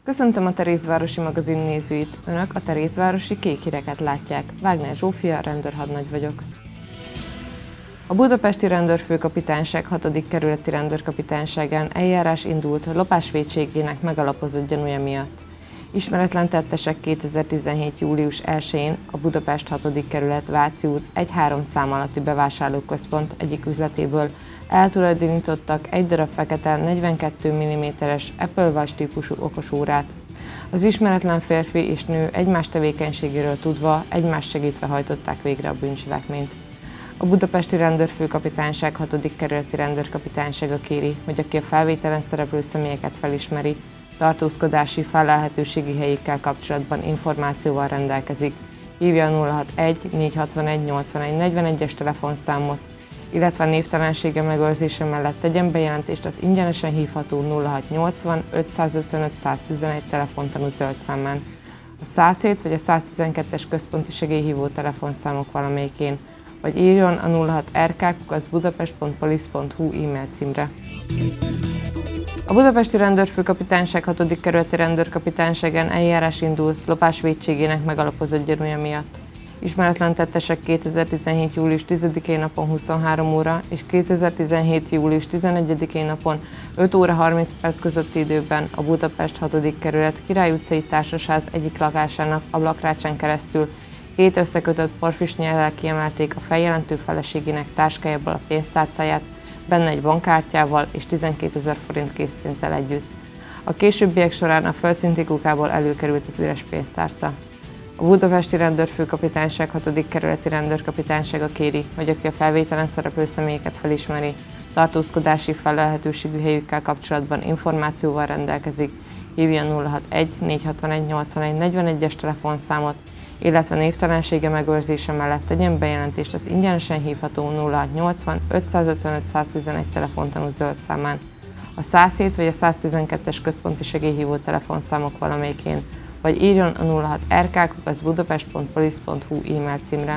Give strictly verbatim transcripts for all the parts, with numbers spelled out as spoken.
Köszöntöm a Terézvárosi magazin nézőit! Önök a Terézvárosi Kék Híreket látják. Wagner Zsófia, rendőrhadnagy vagyok. A budapesti rendőrfőkapitányság hatodik kerületi rendőrkapitányságán eljárás indult lopás vétségének megalapozott gyanúja miatt. Ismeretlen tettesek kétezer-tizenhét. július elsején a Budapest hatodik kerület Váci út egy három szám alatti bevásárlóközpont egyik üzletéből eltulajdonítottak egy darab fekete negyvenkettő milliméteres Apple Watch típusú okosórát. Az ismeretlen férfi és nő egymás tevékenységéről tudva, egymást segítve hajtották végre a bűncselekményt. A budapesti rendőrfőkapitányság hatodik kerületi rendőrkapitánysága kéri, hogy aki a felvételen szereplő személyeket felismeri, tartózkodási felelhetőségi helyükkel kapcsolatban információval rendelkezik, hívja a nulla hatvanegy négyszázhatvanegy nyolcvanegy negyvenegyes telefonszámot, illetve névtelensége megőrzése mellett tegyen bejelentést az ingyenesen hívható nulla hatszáznyolcvan ötszázötvenöt száztizenegy telefontanú zöld számán, a száz hét vagy a száztizenkettes központi segélyhívó telefonszámok valamelyikén, vagy írjon a nulla hat r k kukac budapest pont police pont hu e-mail címre. A budapesti rendőrfőkapitányság hatodik kerületi rendőrkapitányságán eljárás indult lopás vétségének megalapozott gyanúja miatt. Ismeretlen tettesek kétezer-tizenhét. július tizedikén napon huszonhárom óra és kétezer-tizenhét. július tizenegyedikén napon öt óra harminc perc közötti időben a Budapest hatodik kerület Király utcai társasház egyik lakásának ablakrácsán keresztül két összekötött porfisnyellel kiemelték a feljelentő feleségének táskájából a pénztárcáját, benne egy bankkártyával és tizenkétezer forint készpénzzel együtt. A későbbiek során a földszinti kukából előkerült az üres pénztárca. A budapesti rendőrfőkapitányság hatodik kerületi rendőrkapitánysága kéri, hogy aki a felvételen szereplő személyeket felismeri, tartózkodási felelhetőségű helyükkel kapcsolatban információval rendelkezik, hívja a nulla hatvanegy négyszázhatvanegy nyolcvanegy negyvenegyes telefonszámot, illetve névtelensége megőrzése mellett tegyen bejelentést az ingyenesen hívható nulla hatszáznyolcvan ötszázötvenöt száztizenegy telefontanú zöld számán, a száz hét vagy a száztizenkettes központi segélyhívó telefonszámok valamelyikén, vagy írjon a nulla hat r k kukac budapest pont police pont hu e-mail címre.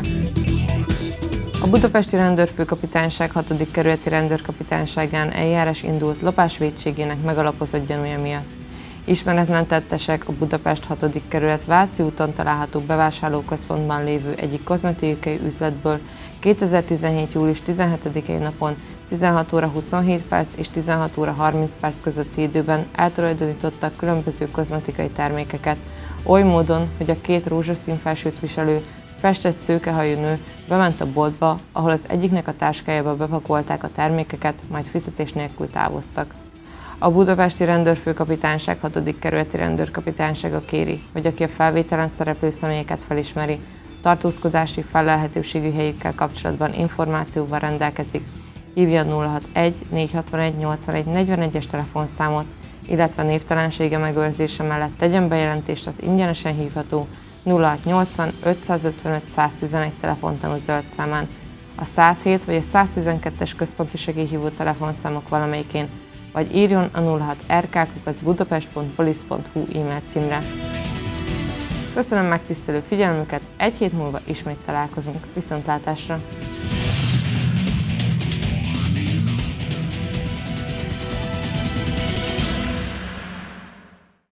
A budapesti rendőrfőkapitányság hatodik kerületi rendőrkapitányságán eljárás indult lopás vétségének megalapozott gyanúja miatt. Ismeretlen tettesek a Budapest hatodik kerület Váci úton található bevásárlóközpontban lévő egyik kozmetikai üzletből kétezer-tizenhét. július tizenhetedikén napon tizenhat óra huszonhét perc és tizenhat óra harminc perc közötti időben eltulajdonítottak különböző kozmetikai termékeket, oly módon, hogy a két rózsaszín felsőt viselő, festett szőkehajú nő bement a boltba, ahol az egyiknek a táskájába bepakolták a termékeket, majd fizetés nélkül távoztak. A budapesti rendőrfőkapitányság hatodik kerületi rendőrkapitánysága kéri, hogy aki a felvételen szereplő személyeket felismeri, tartózkodási felelhetőségű helyükkel kapcsolatban információval rendelkezik, hívja a nulla hatvanegy négyszázhatvanegy nyolcvanegy negyvenegyes telefonszámot, illetve névtelensége megőrzése mellett tegyen bejelentést az ingyenesen hívható nulla hatszáznyolcvan ötszázötvenöt száztizenegy telefontanú zöld számán, a száz hét vagy a száztizenkettes központi segélyhívó telefonszámok valamelyikén, vagy írjon a nulla hat r k kukac budapest pont police pont hu e-mail címre. Köszönöm megtisztelő figyelmüket, egy hét múlva ismét találkozunk. Viszontlátásra!